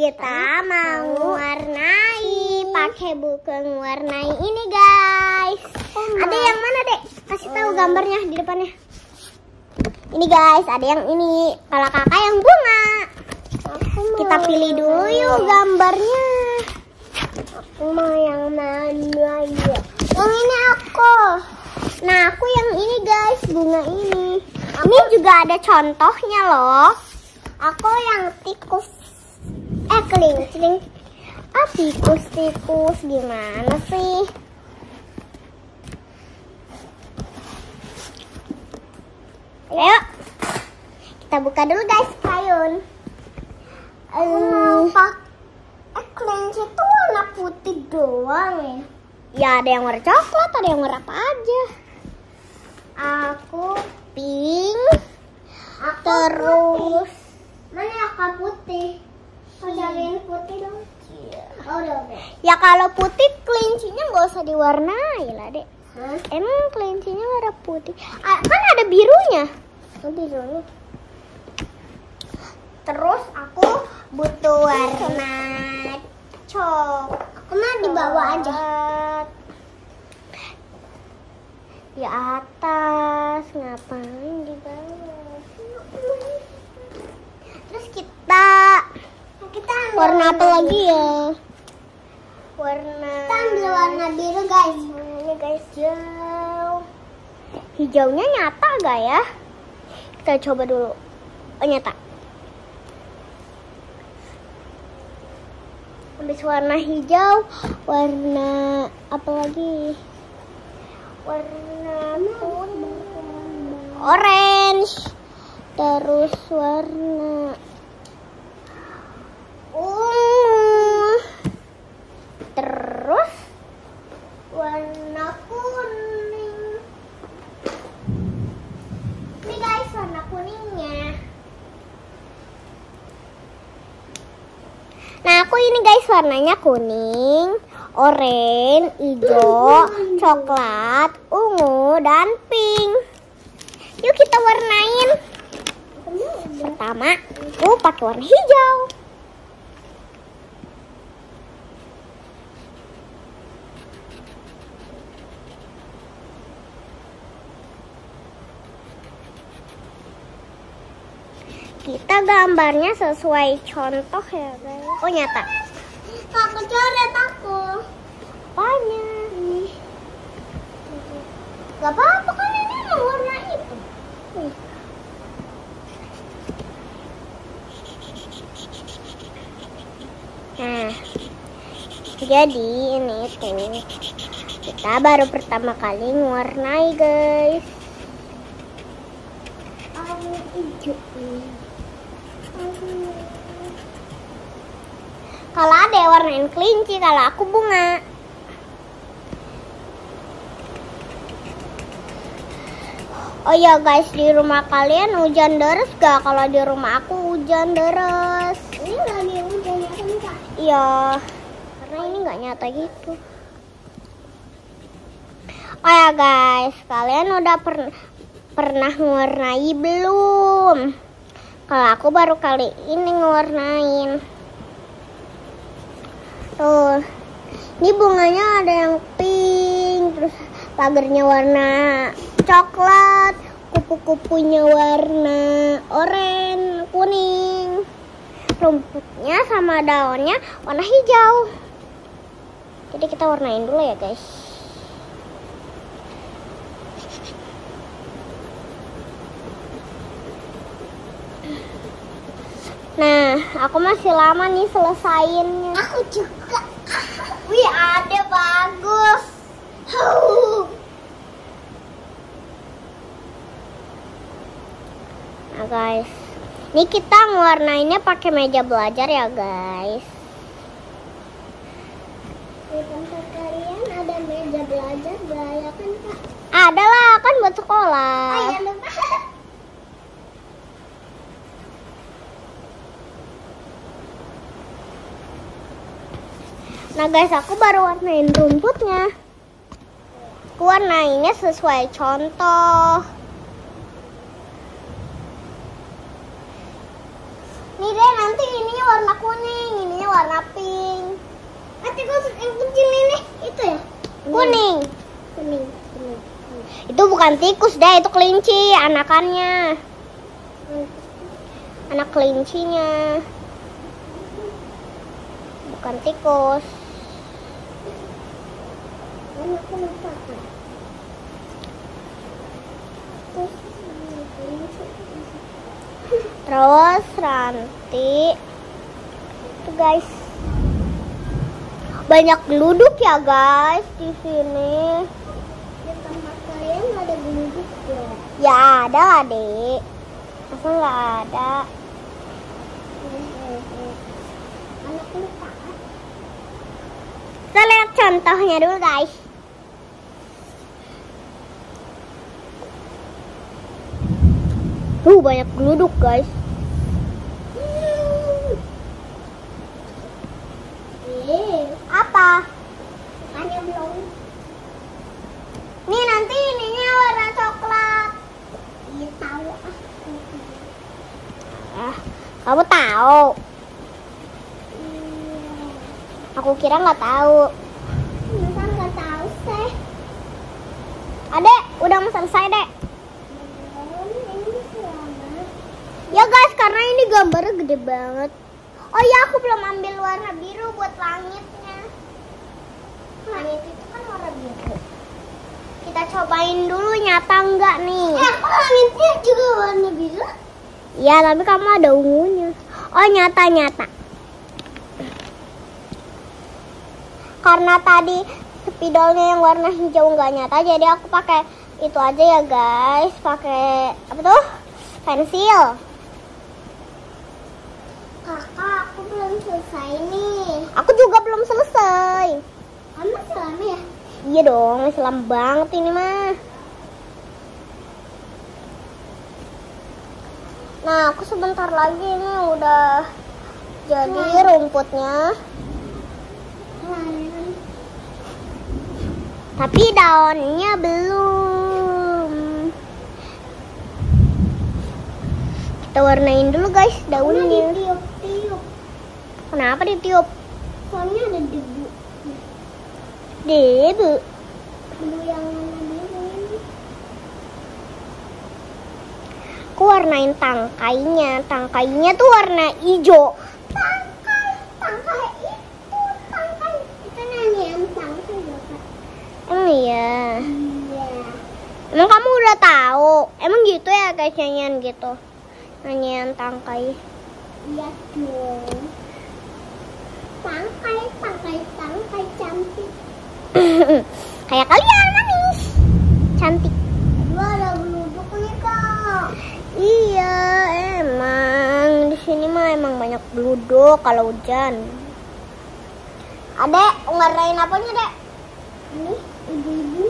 Kita mau warnai pakai buku warnai ini guys. Ada yang mana dek? Kasih tahu gambarnya di depannya. Ini guys, ada yang ini. Kalau kakak yang bunga. Kita pilih dulu yuk gambarnya. Aku mau yang mana ya? Yang ini aku. Nah aku yang ini guys, bunga ini. Ini juga ada contohnya loh. Aku yang tikus. Kelinci. Tikus gimana sih? Ayo kita buka dulu guys kayun. Kelinci itu warna putih doang ya? Ya ada yang warna coklat, ada yang warna apa aja. Aku pink. Terus mana yang putih? Jagain putih dong. Oh, udah. Ya kalau putih kelincinya nggak usah diwarnai lah dek. Emang kelincinya warna putih. Kan ada birunya. Birunya. Terus aku butuh warna Aku mah di bawah aja. Di atas, ngapain di bawah? Terus kita warna apa lagi ya? Kita ambil warna biru guys. Ini guys hijau. Hijaunya nyata gak ya? Kita coba dulu. Oh nyata. Habis warna hijau, warna apa lagi? Warna orange. Terus warna terus warna kuning. Ini guys warna kuningnya. Nah aku ini guys warnanya kuning, oranye, hijau, coklat, ungu, dan pink. Yuk kita warnain. Pertama, aku pakai warna hijau. Kita gambarnya sesuai contoh ya guys. Oh nyata. Aku coret aku. Apanya? Gak apa-apa kan ini mau warna itu. Nah, jadi ini tuh kita baru pertama kali mewarnai guys. Hijau. Kalau ada yang warnain kelinci, kalau aku bunga. Oh ya guys, di rumah kalian hujan deras gak? Kalau di rumah aku hujan deras. Ini lagi hujan ya kan? Iya, karena ini nggak nyata gitu. Oh ya guys, kalian udah pernah mewarnai belum? Kalau aku baru kali ini ngewarnain. Tuh, ini bunganya ada yang pink, terus pagarnya warna coklat, kupu-kupunya warna oranye, kuning, rumputnya sama daunnya warna hijau. Jadi kita warnain dulu ya guys. Nah, aku masih lama nih selesainnya. Aku juga. Wih, ada bagus. Nah guys, ini kita mewarnainya pakai meja belajar ya guys. Di tempat kalian ada meja belajar gak ya kan Kak? Ada lah, kan buat sekolah. Oh iya lupa. Nah guys, aku baru warnain rumputnya. Aku warnainnya sesuai contoh. Nih deh, nanti ininya warna kuning, ininya warna pink. Tikus yang kecil ini itu ya? Kuning. Kuning. Itu bukan tikus deh, itu kelinci anakannya. Anak kelincinya. Bukan tikus. Terus nanti tuh guys, banyak geluduk ya guys di sini. Di tempat kalian nggak ada geluduk ya? Ya ada lah dek. Masa nggak ada? Kita lihat contohnya dulu guys. Banyak geluduk guys. Apa? Makanya belum. Nih nanti ininya warna coklat. Iya tahu. Kamu tahu? Aku kira nggak tahu. Masa nggak tahu sih? Adek, udah mau selesai dek. Ya guys, karena ini gambarnya gede banget. Oh ya, aku belum ambil warna biru buat langitnya. Langit itu kan warna biru. Kita cobain dulu nyata enggak nih. Langitnya juga warna biru? Ya, tapi kamu ada ungunya. Oh, nyata. Karena tadi spidolnya yang warna hijau nggak nyata, jadi aku pakai itu aja ya guys. Pakai apa tuh? Pensil. Kakak, aku belum selesai nih. Aku juga belum selesai. Kamu masih lama ya? Iya dong, masih lama banget ini mah. Nah, aku sebentar lagi ini udah jadi rumputnya. Tapi daunnya belum. Kita warnain dulu guys daunnya. Ditiup-tiup. Kenapa ditiup? Soalnya ada debu. Debu yang biru. Aku warnain tangkainya. Tangkainya tuh warna hijau. Tangkai itu nyanyian tangkai ya Kak? Emang iya? Iya. Emang kamu udah tahu? Emang gitu ya guys nyanyian gitu? Nyanyian tangkai. Iya dong. Tangkai cantik. Kayak kalian manis. Cantik. Aduh, ada geluduk nih Kak. Iya, emang di sini mah emang banyak geluduk kalau hujan. Adek, warnain apanya, Dek? Ini ibu-ibu.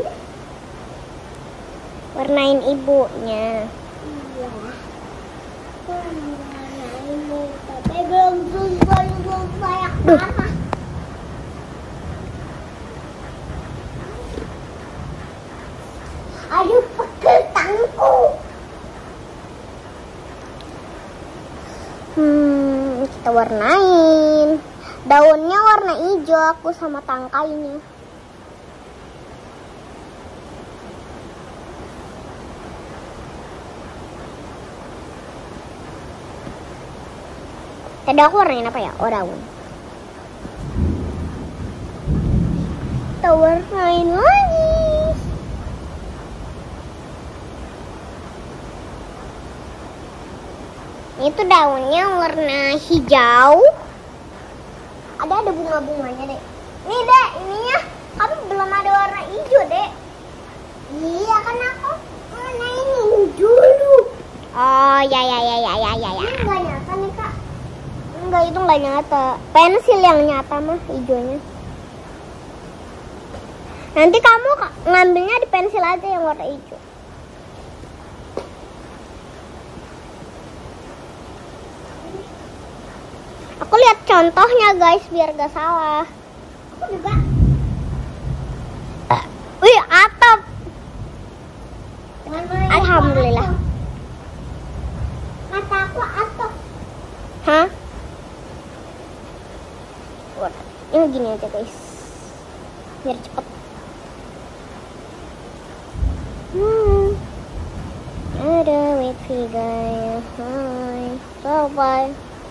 Warnain ibunya. Iya. Tapi belum selesai mana. Ayo pegel tanganku. Kita warnain. Daunnya warna hijau aku sama tangkainya. Tadi aku warnain apa ya? Oh, daun. Kita warnain lagi. Itu daunnya warna hijau. Ada bunga-bunganya, Dek. Nih, Dek, ininya kamu belum ada warna hijau, Dek. Iya, kan aku warnain dulu. Oh, ya. Ini enggak nyata nih, Kak. Enggak, itu enggak nyata. Pensil yang nyata mah hijaunya. Nanti kamu ngambilnya di pensil aja yang warna hijau. Aku lihat contohnya guys biar gak salah. Aku juga. Wih, atap. Alhamdulillah. Mata aku atap. Hah? Ini gini aja guys, biar cepet. Ada wait figure. Hai, bye.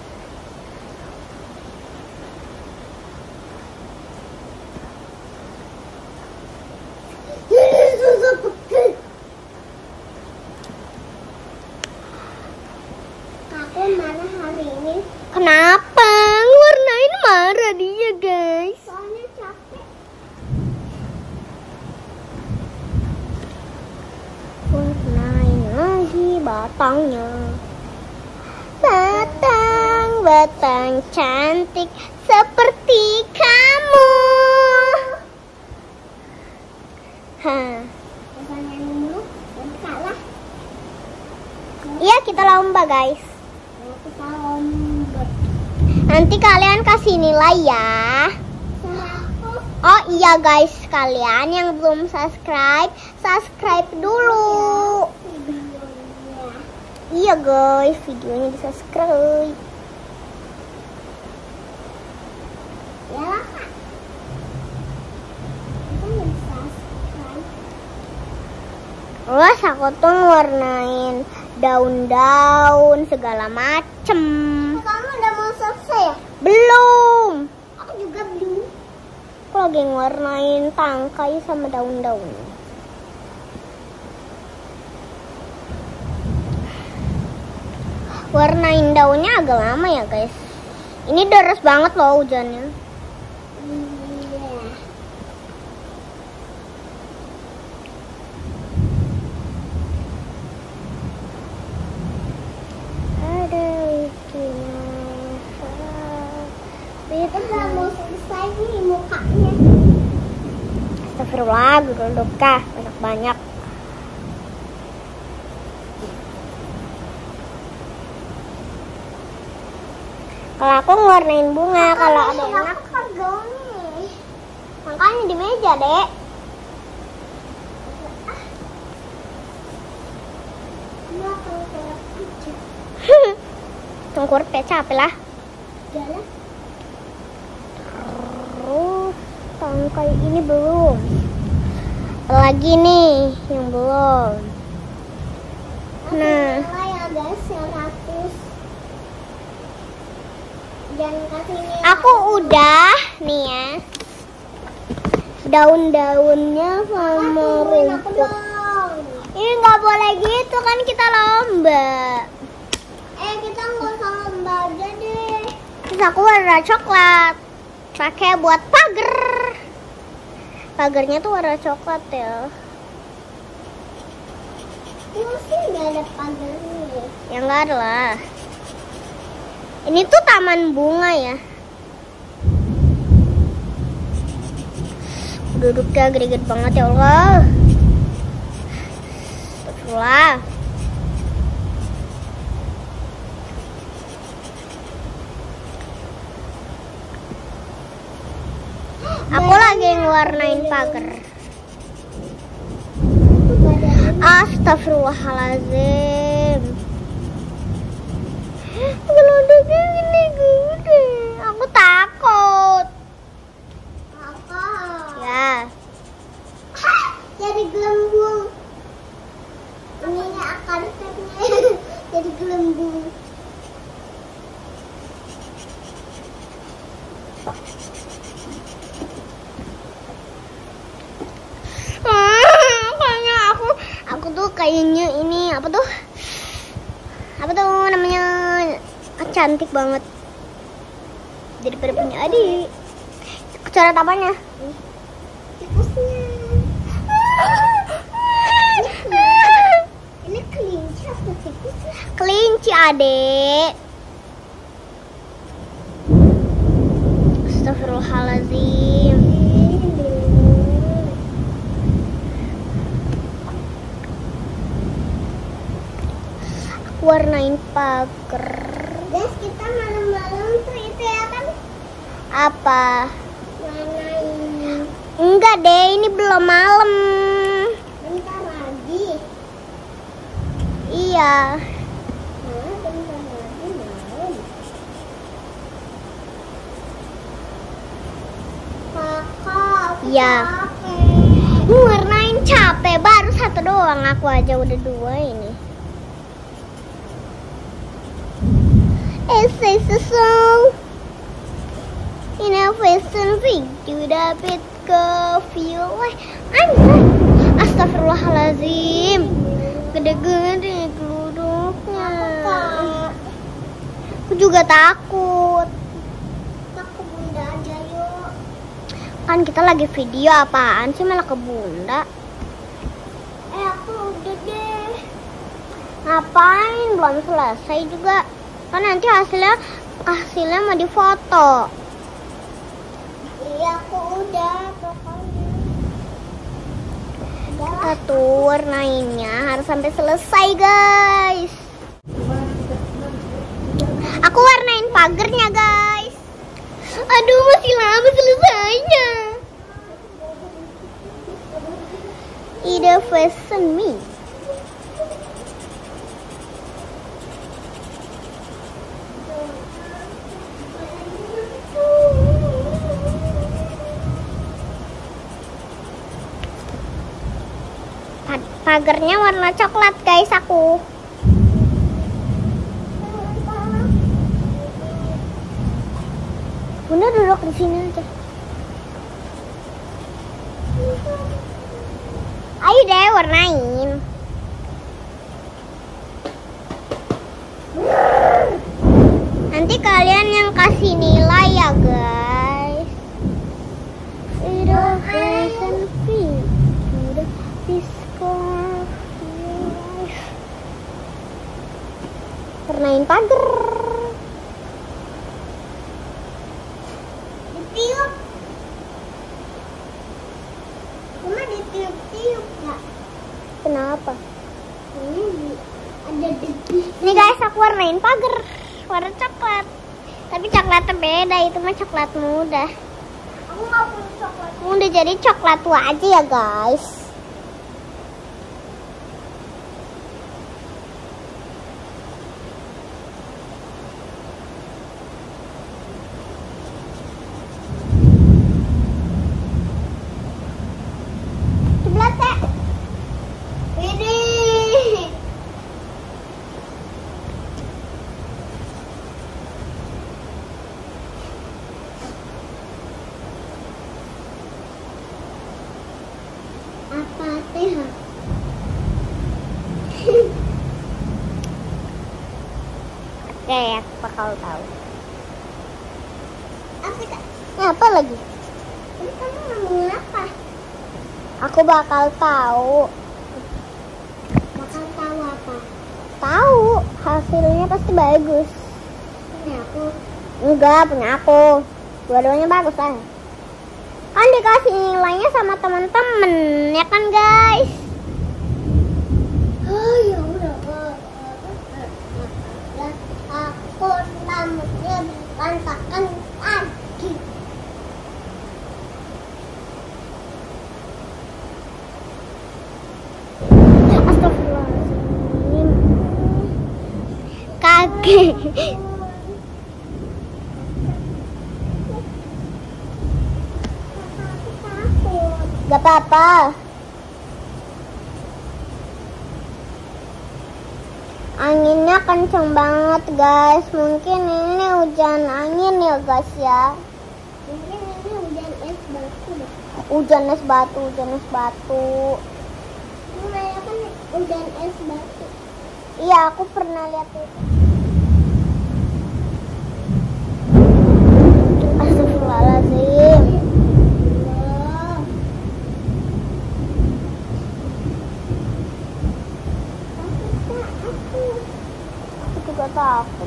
Aku marah hari ini. Kenapa? Warnain marah dia guys. Soalnya capek. Warnain lagi batangnya. Batang cantik seperti kamu. Misalnya dulu, dan kalah. Iya, kita lomba guys. Kita lomba. Nanti kalian kasih nilai ya. Sama aku. Oh iya guys, kalian yang belum subscribe dulu. Videonya. Iya guys, videonya di subscribe. Ya lah kak. Kita nggak bisa subscribe. Terus aku tuh warnain daun-daun segala macem. Kamu udah mau selesai ya? Belum. Aku juga belum. Aku lagi warnain tangkai sama daun-daun. Warnain daunnya agak lama ya guys. Ini deras banget loh hujannya. Iya. Ada wikinya. Kita udah mau selesai nih mukanya. Astagfirullah, gurul-duka banyak-banyak. Kalau aku ngewarnain bunga, kalau ada enak Pegangnya. makanya di meja, Dek. Ini akan kayak pucat. Tengkurap ya, capek lah. Jalan. Terus tangkai ini belum. Lagi nih yang belum. Nah, Nilai ya guys 100. Jangan kasih nilai. aku udah nih ya. Daun-daunnya sama Tungguin aku rumput. dong. Ini nggak boleh gitu kan, kita lomba. Kita nggak usah lomba aja deh. Terus aku warna coklat. Pakai buat pagar. Pagarnya tuh warna coklat ya. Ini sih nggak ada pagarnya. Ya nggak ada lah. Ini tuh taman bunga ya. Duduknya gede-gede banget ya Allah. Astagfirullah. Aku lagi ngewarnain pagar. Astagfirullahaladzim. Gelondongnya gini gede. Aku takut. Apa? Ya. Jadi gelembung. Ini akar-akarnya jadi gelembung. Kayaknya aku tuh kayaknya ini apa tuh namanya, cantik banget daripada punya adik. Coret apanya? Tikusnya. Ini kelinci atau tikus ya? Kelinci, adek. Astagfirullahaladzim. Aku warnain pagar. Guys, kita malam-malam tuh itu ya kan Apa? warnain. Enggak deh, ini belum malam. Bentar lagi. Iya. Nah, bentar lagi malam. Ya. Warnain capek, baru satu doang, aku aja udah dua ini. Say song in a fashion video dapat ke feel like astagfirullahaladzim, gede-gede geluduknya. Aku juga takut. Aku bunda aja yuk. Kan kita lagi video, apaan sih malah ke bunda? Aku udah deh. Ngapain, belum selesai juga. Kan nanti hasilnya mau difoto. Iya, aku udah pokoknya. Kita tuh warnainnya harus sampai selesai, guys. Aku warnain pagernya, guys. Aduh, masih lama selesainya. Ide fashion me. Pagernya warna coklat, guys, aku. Bunda duduk di sini aja. Ayo deh warnain. Nanti kalian yang kasih nilai ya, guys. Warnain pagar. Ditiup. Cuma ditiup-tiup nggak? Kenapa? Ini ada detik. Nih guys, aku warnain pagar warna coklat. Tapi coklatnya beda, itu mah coklat muda. Aku nggak punya coklat. Udah jadi coklat tua aja ya, guys. Coba teh. Ini. Apa teh? Oke, aku bakal tahu. Apa Apa lagi? Ini kamu ngomongin apa? Aku bakal tahu. Bakal tahu apa? Tahu hasilnya pasti bagus. Ini aku. Enggak, punya aku. Dua-duanya bagus lah. Kan dikasih nilainya sama teman-teman, ya kan, guys? Oh ya udah. Aku rambutnya berantakan lagi. Astagfirullahaladzim. Kaget. Takut. Gak apa-apa. Anginnya kenceng banget, guys. Mungkin ini hujan angin ya, guys ya. Mungkin ini hujan es batu deh. Hujan es batu, hujan es batu. Mulai kan hujan es batu. Iya, aku pernah lihat itu. Astagfirullahaladzim. Aku juga takut.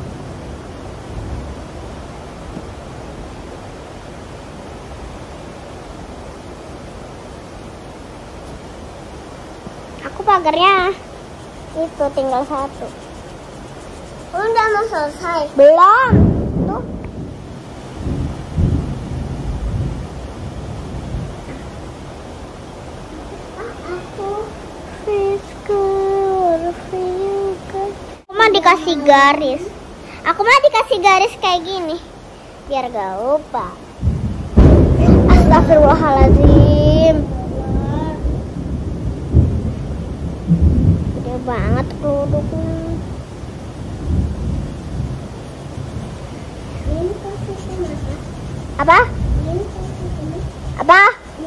Aku pagarnya itu tinggal satu. Udah mau selesai. Belum. Tuh. Aku Aku mah dikasih garis. Aku mah dikasih garis kayak gini. Biar gak lupa. Astagfirullahaladzim. Gede banget kerudungnya. Apa? Apa?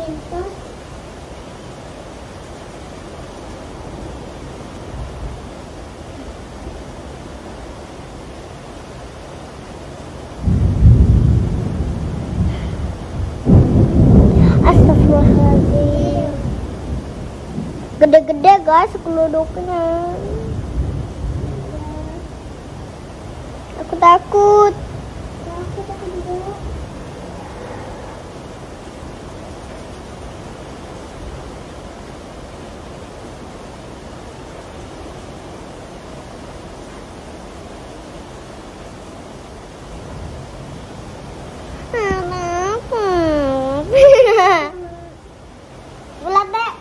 Astagfirullahaladzim. Gede-gede guys keluduknya. Aku takut. Bulat deh.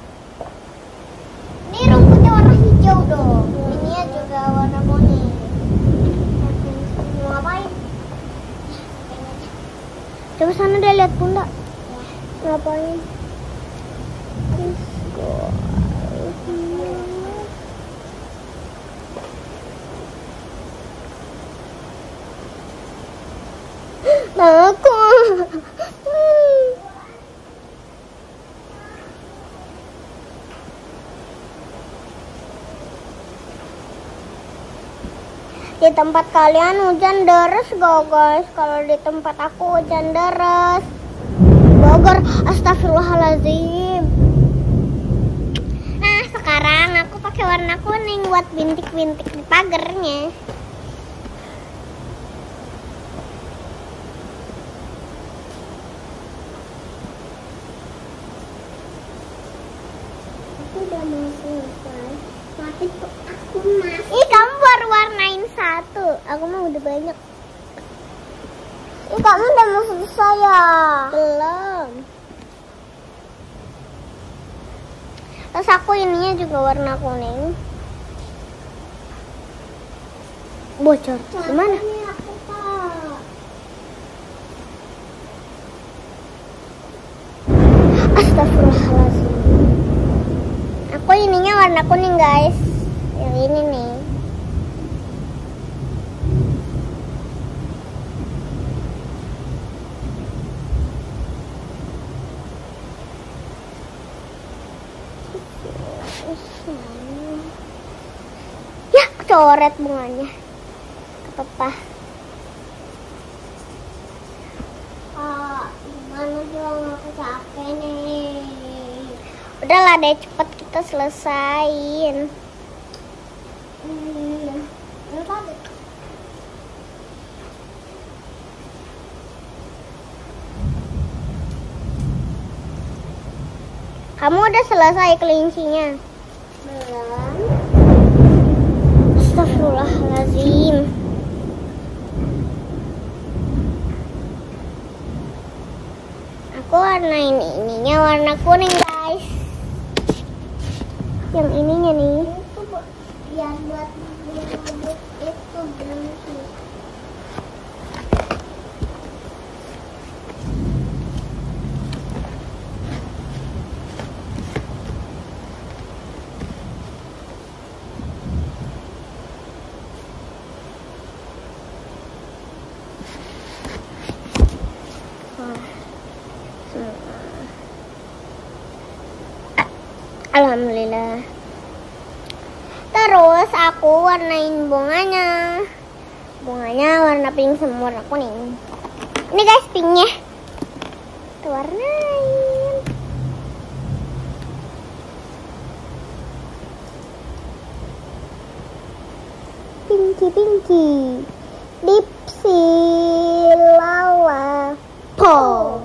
Ini rumputnya warna hijau dong. Ini juga warna kuning. Mau ngapain? Coba sana deh lihat bunda. Ngapain? Let's go. Takut. Di tempat kalian hujan deras gak guys? Kalau di tempat aku hujan deras. Bogor, astagfirullahaladzim. Nah sekarang aku pakai warna kuning buat bintik-bintik di pagarnya. Aku udah mau selesai. Tapi aku masih. Ih kamu baru warnain satu. Aku mah udah banyak. Ih kamu udah mau selesai ya? Belum. Terus aku ininya juga warna kuning. Bocor. Gimana? Astagfirullahaladzim. Aku ininya warna kuning guys. Yang ini nih. Ya, coret bunganya. Apa-apa. Gimana dong, aku capek nih. Udahlah deh, cepet kita selesain. Kamu udah selesai kelincinya? Belum. Astagfirullahaladzim. Aku warnain ininya warna kuning guys. Yang ininya nih. Itu biar buat rambut itu berhenti. Alhamdulillah. Terus aku warnain bunganya. Bunganya warna pink sama warna kuning. Ini guys pinknya. Kita warnain. Pinky. Dipsy Lala Po.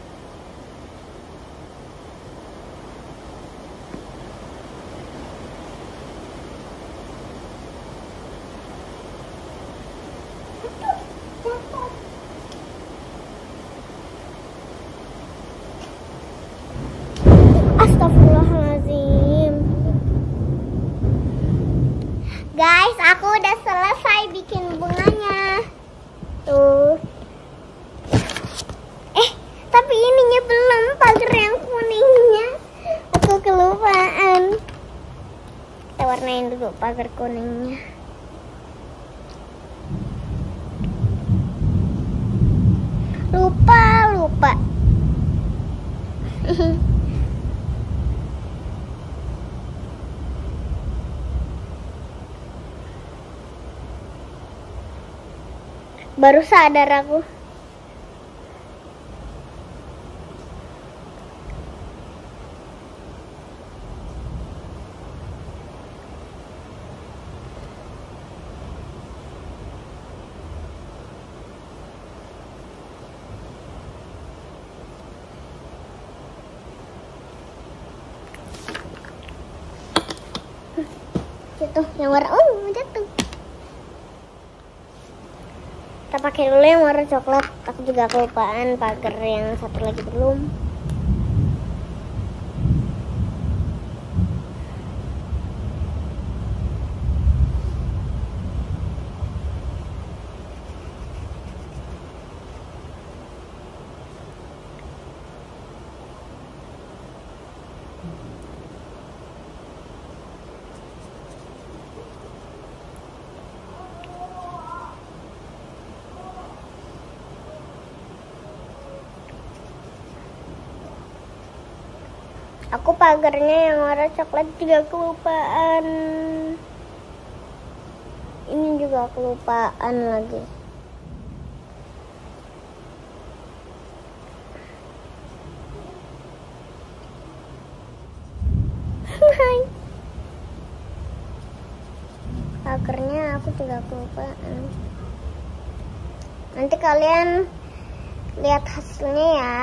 Astagfirullahaladzim. Guys, aku udah selesai bikin bunganya. Tuh. pagar kuningnya. Lupa. Baru sadar aku. Jatuh yang warna jatuh. Kita pakai dulu yang warna coklat. Aku juga kelupaan pagar yang satu lagi belum. Aku pagarnya yang warna coklat juga kelupaan. Ini juga kelupaan lagi. Hai. Pagarnya aku juga kelupaan. Nanti kalian lihat hasilnya ya.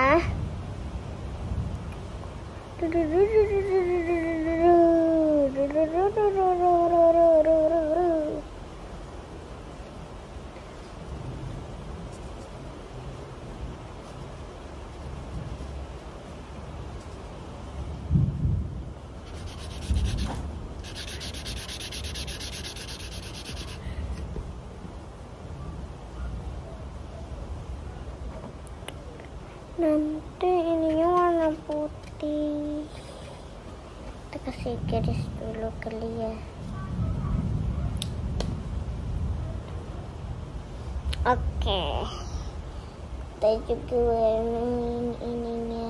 Nanti ininya warna putih. Kita kasih garis dulu kali ya. Oke. Kita juga warnain ininya.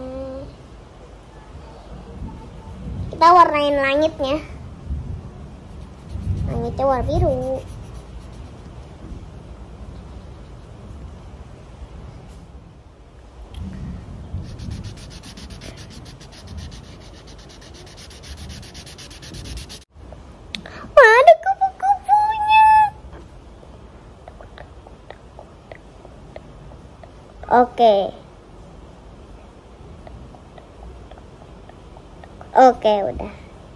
Kita warnain langitnya. Langitnya warna biru. Oke, udah.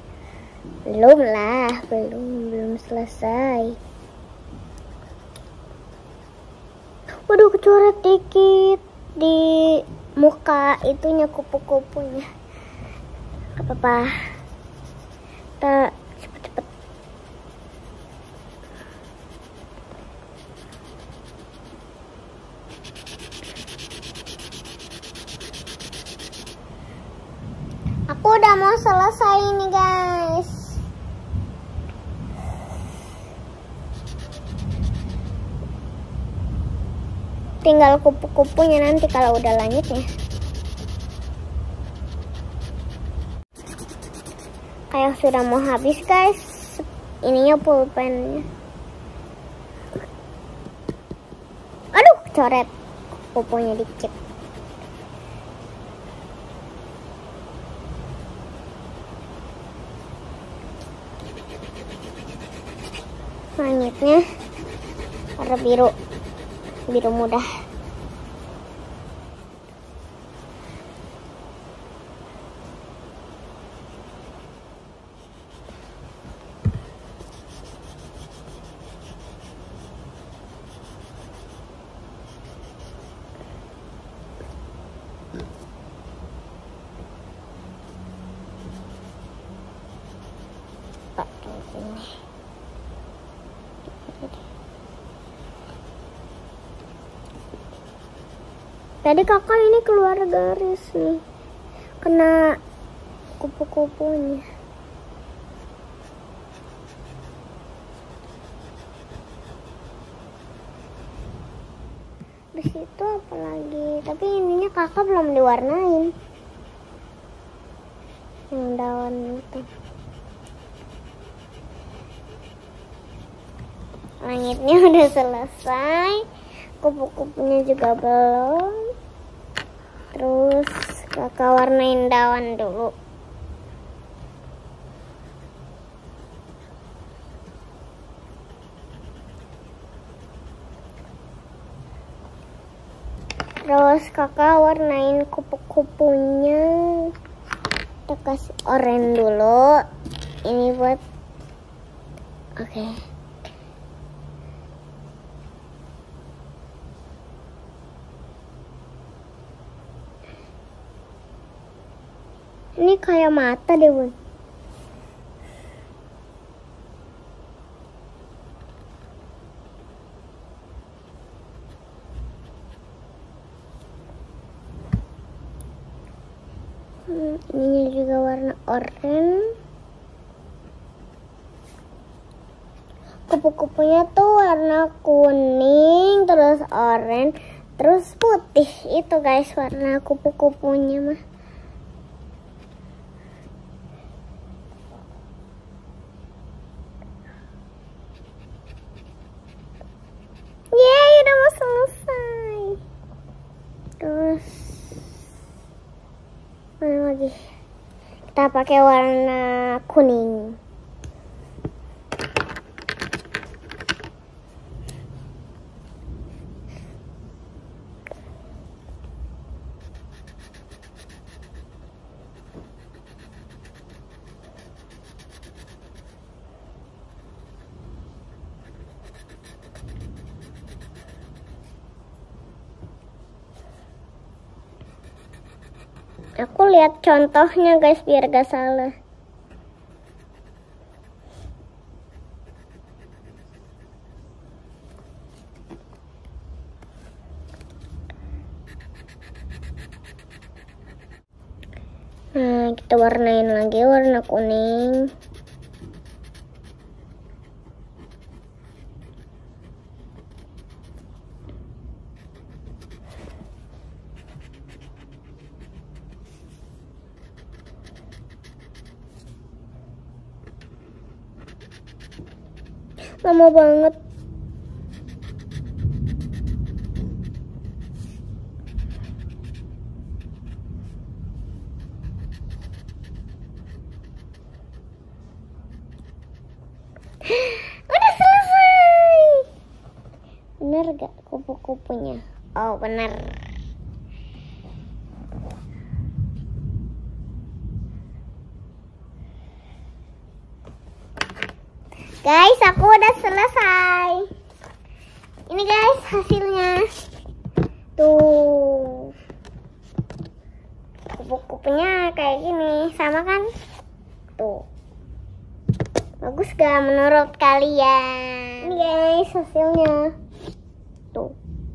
Belum selesai. Waduh, kecoret dikit di muka itunya, kupu-kupunya. Gak apa-apa. Kita cepet-cepet. Aku udah mau selesai ini guys. Tinggal kupu-kupunya nanti kalau udah langitnya. Kayak sudah mau habis guys. Ininya pulpennya. Aduh, coret kupunya dikit. Langitnya warna biru muda. Pakai ini. Tadi kakak ini keluar garis nih, kena kupu-kupunya. situ apa lagi? Tapi ininya kakak belum diwarnain. Yang daun itu. Langitnya udah selesai. Kupu-kupunya juga belum. Terus kakak warnain daun dulu. Terus kakak warnain kupu-kupunya. Kita kasih oranye dulu. Ini buat oke. Ini kayak mata deh, Bun. Ininya juga warna oranye. Kupu-kupunya tuh warna kuning, terus oranye, terus putih. Itu guys warna kupu-kupunya mah. Yeay, udah mau selesai. Terus mana lagi? Kita pakai warna kuning. Aku lihat contohnya guys biar gak salah. Nah, kita warnain lagi warna kuning. Lama banget. Udah selesai. Bener gak kupu-kupunya? Oh bener. Guys, aku udah selesai. Ini guys hasilnya. Tuh. Kupu-kupunya kayak gini, sama kan? Tuh. Bagus gak menurut kalian? Ini guys hasilnya. Tuh.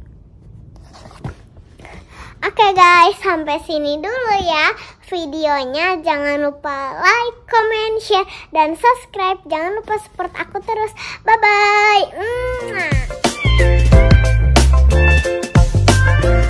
Oke guys, sampai sini dulu ya videonya. Jangan lupa like, comment, share, dan subscribe. Jangan lupa support aku terus. Bye-bye.